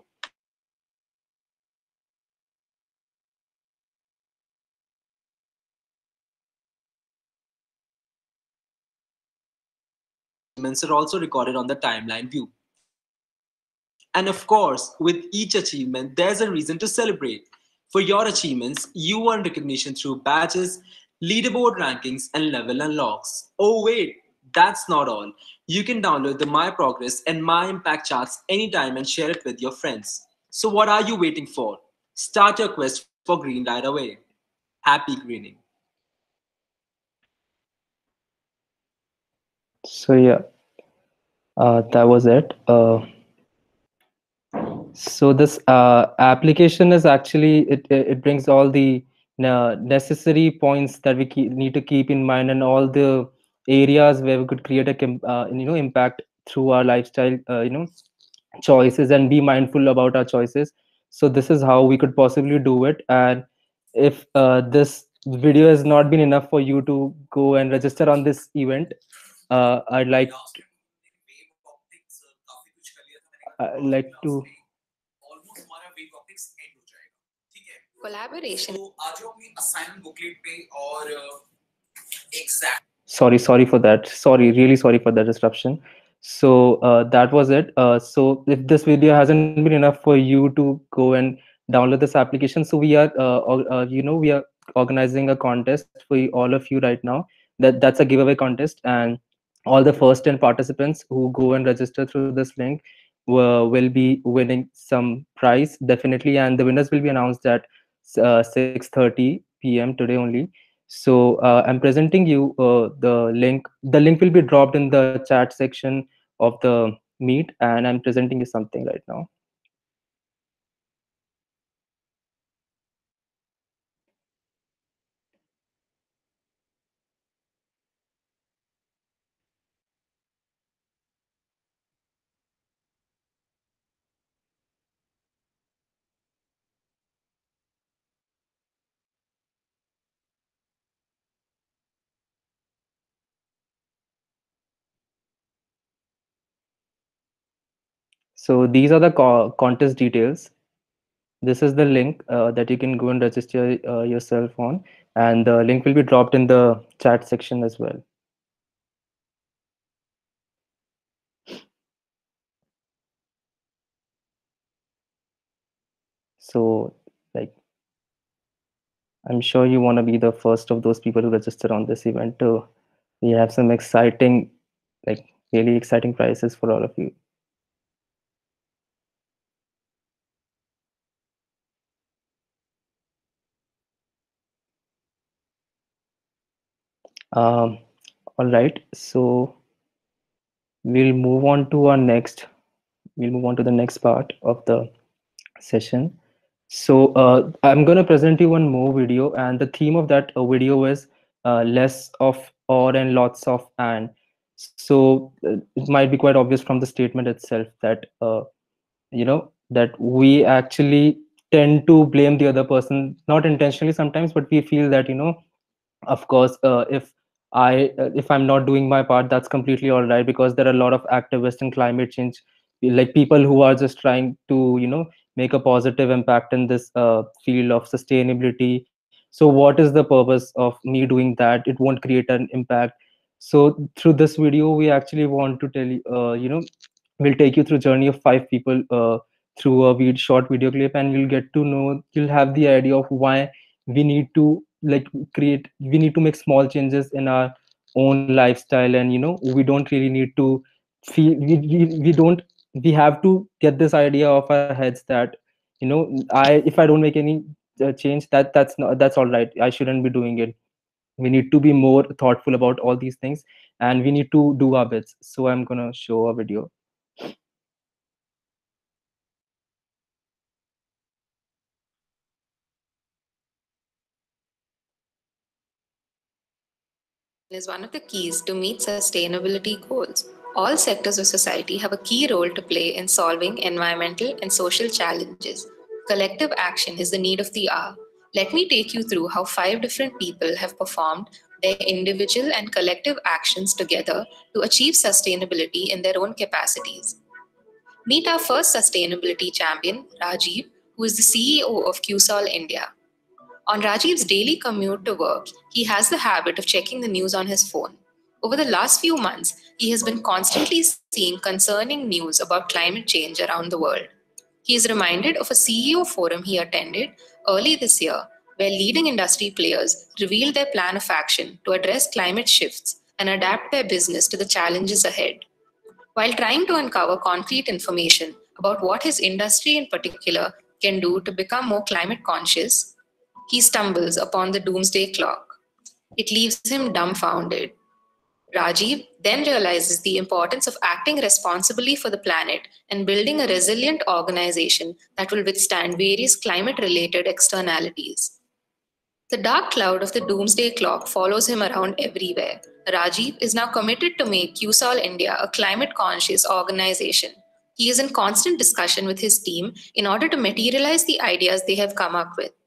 S5: Achievements are also recorded on the timeline view. And of course, with each achievement, there's a reason to celebrate. For your achievements, you earn recognition through badges, leaderboard rankings, and level unlocks. Oh, wait, that's not all. You can download the My Progress and My Impact charts anytime and share it with your friends. So, what are you waiting for? Start your quest for green right away. Happy greening.
S1: So yeah, uh, that was it. Uh, so this uh, application is actually it it it brings all the uh, necessary points that we keep, need to keep in mind, and all the areas where we could create a com- uh, you know impact through our lifestyle uh, you know choices, and be mindful about our choices. So this is how we could possibly do it. And if uh, this video has not been enough for you to go and register on this event, uh, I'd like I'd like to
S3: Collaboration.
S1: sorry sorry for that, sorry, really sorry for that disruption. So uh, that was it. Uh, so if this video hasn't been enough for you to go and download this application, so we are uh, or- uh, you know we are organizing a contest for all of you right now. That that's a giveaway contest, and all the first ten participants who go and register through this link will, will be winning some prize definitely, and the winners will be announced at uh, six thirty p.m. today only. So uh, I'm presenting you uh, the link. The link will be dropped in the chat section of the meet, and I'm presenting you something right now. So these are the co- contest details. This is the link uh, that you can go and register uh, yourself on, and the link will be dropped in the chat section as well. So, like, I'm sure you want to be the first of those people to register on this event too. We have some exciting, like, really exciting prizes for all of you. Um, all right, so we'll move on to our next. We'll move on to the next part of the session. So uh, I'm going to present you one more video, and the theme of that uh, video is uh, less of or and lots of and. So uh, it might be quite obvious from the statement itself that uh, you know that we actually tend to blame the other person, not intentionally sometimes, but we feel that you know of course uh, if i uh, if I'm not doing my part, that's completely all right, because there are a lot of activists in climate change, like people who are just trying to you know make a positive impact in this uh, field of sustainability. So what is the purpose of me doing that? It won't create an impact. So through this video we actually want to tell you uh, you know we'll take you through journey of five people uh, through a vid- short video clip, and you'll get to know, you'll have the idea of why we need to like create we need to make small changes in our own lifestyle. And you know we don't really need to feel we, we, we don't we have to get this idea off our heads that you know I if I don't make any uh, change, that that's not that's all right, I shouldn't be doing it. We need to be more thoughtful about all these things, and we need to do our bits. So I'm gonna show a video.
S3: Is one of the keys to meet sustainability goals. All sectors of society have a key role to play in solving environmental and social challenges. Collective action is the need of the hour.
S6: Let me take you through how five different people have performed their individual and collective actions together to achieve sustainability in their own capacities. Meet our first sustainability champion, Rajiv, who is the C E O of QSol India. On Rajiv's daily commute to work, he has the habit of checking the news on his phone. Over the last few months, he has been constantly seeing concerning news about climate change around the world. He is reminded of a C E O forum he attended early this year, where leading industry players revealed their plan of action to address climate shifts and adapt their business to the challenges ahead. While trying to uncover concrete information about what his industry in particular can do to become more climate conscious, he stumbles upon the doomsday clock. It leaves him dumbfounded. Rajiv then realizes the importance of acting responsibly for the planet and building a resilient organization that will withstand various climate-related externalities. The dark cloud of the doomsday clock follows him around everywhere. Rajiv is now committed to make QSol India a climate-conscious organization. He is in constant discussion with his team in order to materialize the ideas they have come up with.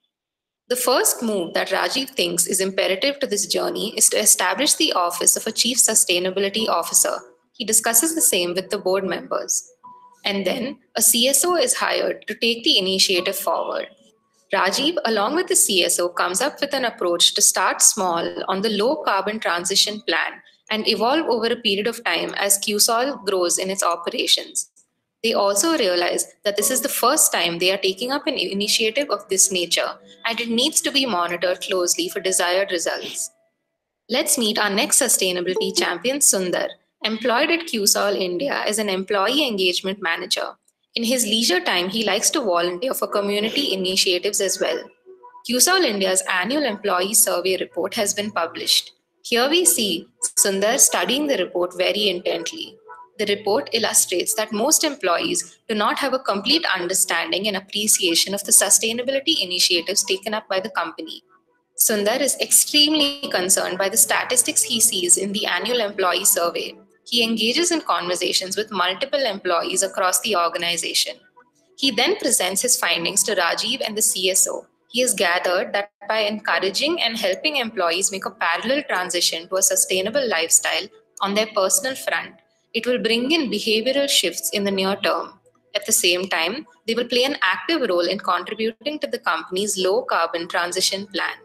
S6: The first move that Rajiv thinks is imperative to this journey is to establish the office of a Chief Sustainability Officer. He discusses the same with the board members. And then a C S O is hired to take the initiative forward. Rajiv, along with the C S O, comes up with an approach to start small on the low carbon transition plan and evolve over a period of time as QSol grows in its operations. They also realize that this is the first time they are taking up an initiative of this nature, and it needs to be monitored closely for desired results. Let's meet our next sustainability champion, Sundar, employed at QSol India as an employee engagement manager. In his leisure time, he likes to volunteer for community initiatives as well. QSol India's annual employee survey report has been published. Here we see Sundar studying the report very intently. The report illustrates that most employees do not have a complete understanding and appreciation of the sustainability initiatives taken up by the company. Sundar is extremely concerned by the statistics he sees in the annual employee survey. He engages in conversations with multiple employees across the organization. He then presents his findings to Rajiv and the C S O. He has gathered that by encouraging and helping employees make a parallel transition to a sustainable lifestyle on their personal front, it will bring in behavioral shifts in the near term. At the same time, they will play an active role in contributing to the company's low carbon transition plan.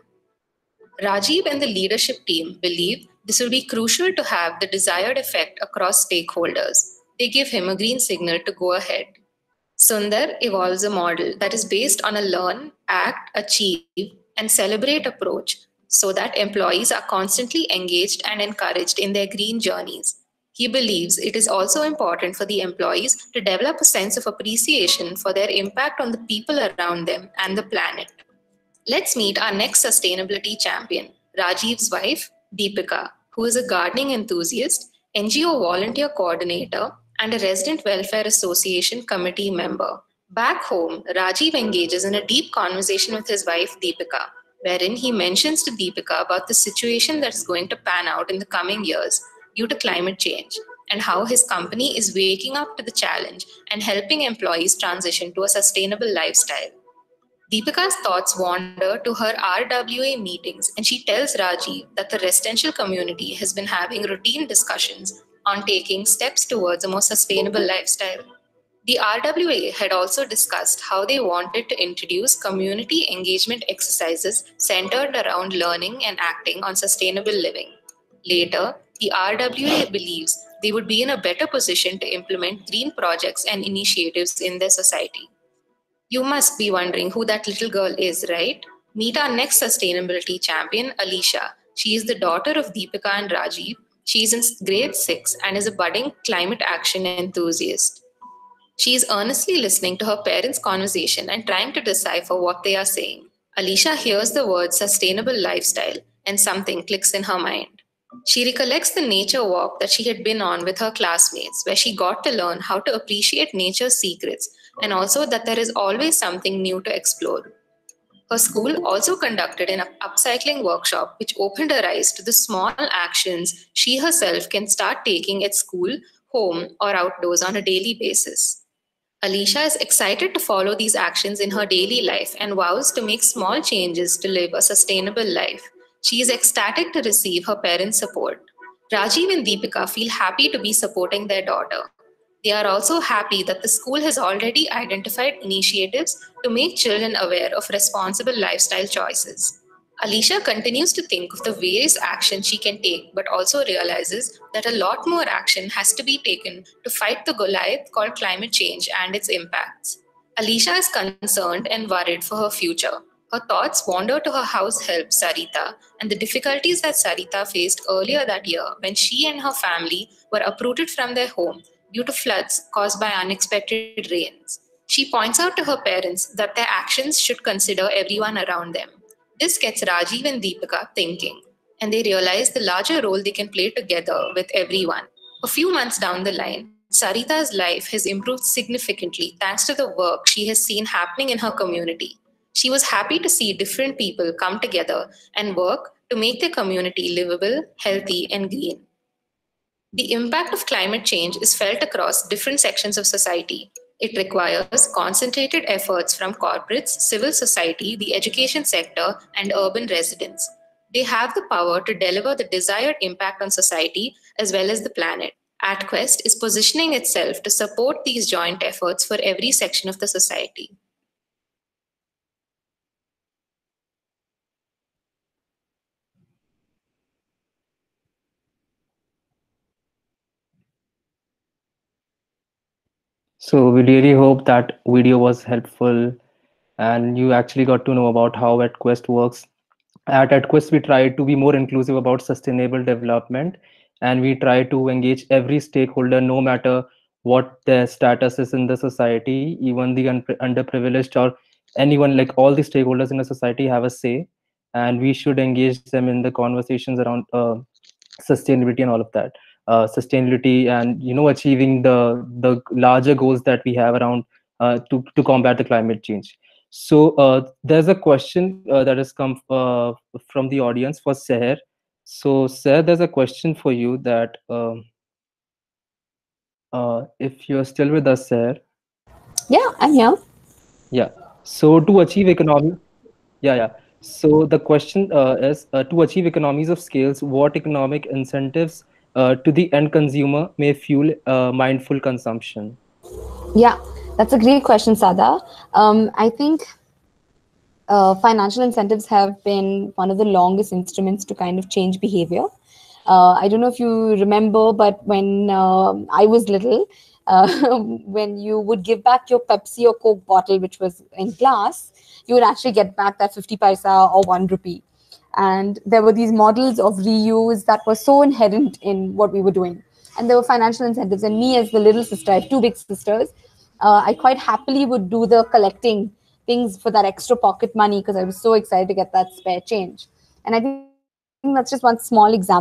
S6: Rajiv and the leadership team believe this will be crucial to have the desired effect across stakeholders. They give him a green signal to go ahead. Sundar evolves a model that is based on a learn, act, achieve, and celebrate approach so that employees are constantly engaged and encouraged in their green journeys. He believes it is also important for the employees to develop a sense of appreciation for their impact on the people around them and the planet. Let's meet our next sustainability champion, Rajiv's wife, Deepika, who is a gardening enthusiast, N G O volunteer coordinator, and a Resident Welfare Association committee member. Back home, Rajiv engages in a deep conversation with his wife, Deepika, wherein he mentions to Deepika about the situation that is going to pan out in the coming years due to climate change, and how his company is waking up to the challenge and helping employees transition to a sustainable lifestyle. Deepika's thoughts wander to her R W A meetings, and she tells Rajiv that the residential community has been having routine discussions on taking steps towards a more sustainable lifestyle. The R W A had also discussed how they wanted to introduce community engagement exercises centered around learning and acting on sustainable living. Later, the R W A believes they would be in a better position to implement green projects and initiatives in their society. You must be wondering who that little girl is, right? Meet our next sustainability champion, Alicia. She is the daughter of Deepika and Rajiv. She is in grade six and is a budding climate action enthusiast. She is earnestly listening to her parents' conversation and trying to decipher what they are saying. Alicia hears the word sustainable lifestyle and something clicks in her mind. She recollects the nature walk that she had been on with her classmates, where she got to learn how to appreciate nature's secrets and also that there is always something new to explore. Her school also conducted an upcycling workshop which opened her eyes to the small actions she herself can start taking at school, home, or outdoors on a daily basis. Alicia is excited to follow these actions in her daily life and vows to make small changes to live a sustainable life. She is ecstatic to receive her parents' support. Rajiv and Deepika feel happy to be supporting their daughter. They are also happy that the school has already identified initiatives to make children aware of responsible lifestyle choices. Alicia continues to think of the various actions she can take, but also realizes that a lot more action has to be taken to fight the Goliath called climate change and its impacts. Alicia is concerned and worried for her future. Her thoughts wander to her house help, Sarita, and the difficulties that Sarita faced earlier that year when she and her family were uprooted from their home due to floods caused by unexpected rains. She points out to her parents that their actions should consider everyone around them. This gets Rajiv and Deepika thinking, and they realize the larger role they can play together with everyone. A few months down the line, Sarita's life has improved significantly thanks to the work she has seen happening in her community. She was happy to see different people come together and work to make their community livable, healthy, and green. The impact of climate change is felt across different sections of society. It requires concentrated efforts from corporates, civil society, the education sector, and urban residents. They have the power to deliver the desired impact on society as well as the planet. AtQuest is positioning itself to support these joint efforts for every section of the society.
S1: So we really hope that video was helpful and you actually got to know about how AtQuest works. At AtQuest, we try to be more inclusive about sustainable development, and we try to engage every stakeholder, no matter what their status is in the society, even the un- underprivileged or anyone, like all the stakeholders in a society have a say, and we should engage them in the conversations around uh, sustainability and all of that. Uh, sustainability and you know achieving the the larger goals that we have around uh, to to combat the climate change. So uh, there's a question uh, that has come uh, from the audience for Seher. So Seher, there's a question for you that um, uh, if you're still with us, Seher.
S3: Yeah, I'm here.
S1: Yeah. So to achieve economy, yeah, yeah. So the question uh, is uh, to achieve economies of scales, what economic incentives uh, to the end consumer may fuel uh, mindful consumption?
S3: Yeah, that's a great question, Sada. Um, I think uh, financial incentives have been one of the longest instruments to kind of change behavior. Uh, I don't know if you remember, but when um I was little, uh, when you would give back your Pepsi or Coke bottle, which was in glass, you would actually get back that fifty paisa or one rupee. And there were these models of reuse that were so inherent in what we were doing. And there were financial incentives. And me, as the little sister, I have two big sisters, uh, I quite happily would do the collecting things for that extra pocket money because I was so excited to get that spare change. And I think that's just one small example.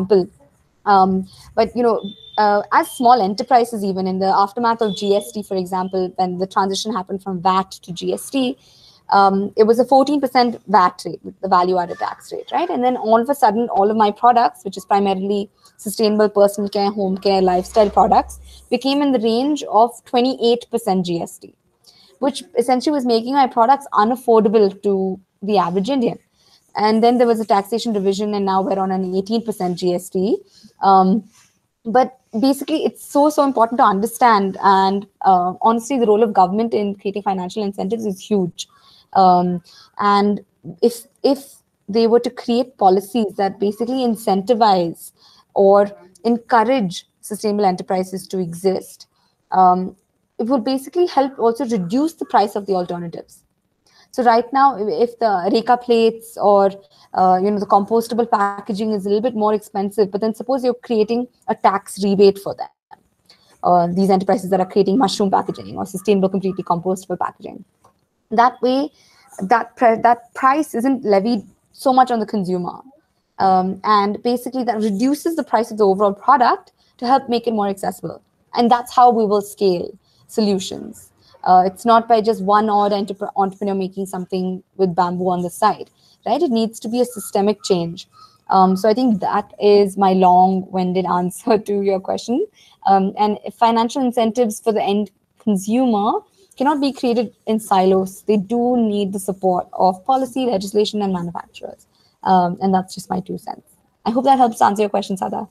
S3: Um, but you know, uh, as small enterprises, even in the aftermath of G S T, for example, when the transition happened from V A T to G S T, um, it was a fourteen percent V A T rate, the value added tax rate, right? And then all of a sudden, all of my products, which is primarily sustainable personal care, home care, lifestyle products, became in the range of twenty-eight percent G S T, which essentially was making my products unaffordable to the average Indian. And then there was a taxation revision, and now we're on an eighteen percent G S T. Um, but basically, it's so, so important to understand. And uh, honestly, the role of government in creating financial incentives is huge. Um, and if, if they were to create policies that basically incentivize or encourage sustainable enterprises to exist, um, it will basically help also reduce the price of the alternatives. So right now, if the Reka plates or uh, you know the compostable packaging is a little bit more expensive, but then suppose you're creating a tax rebate for them, uh, these enterprises that are creating mushroom packaging or sustainable, completely compostable packaging. That way, that that price isn't levied so much on the consumer, um, and basically that reduces the price of the overall product to help make it more accessible. And that's how we will scale solutions. Uh, it's not by just one odd entrep- entrepreneur making something with bamboo on the side, right? It needs to be a systemic change. Um, so I think that is my long-winded answer to your question. Um, and financial incentives for the end consumer cannot be created in silos. They do need the support of policy, legislation, and manufacturers. Um, and that's just my two cents. I hope that helps answer your question, Sada.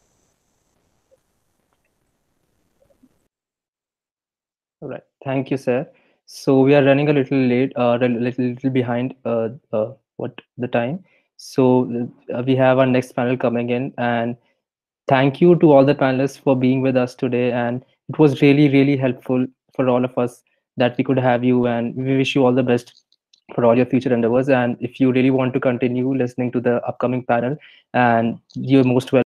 S1: All right. Thank you, sir. So we are running a little late, uh, a little, little behind uh, uh, what the time. So uh, we have our next panel coming in, and thank you to all the panelists for being with us today. And it was really, really helpful for all of us that we could have you. And we wish you all the best for all your future endeavors. And if you really want to continue listening to the upcoming panel, and you're most welcome.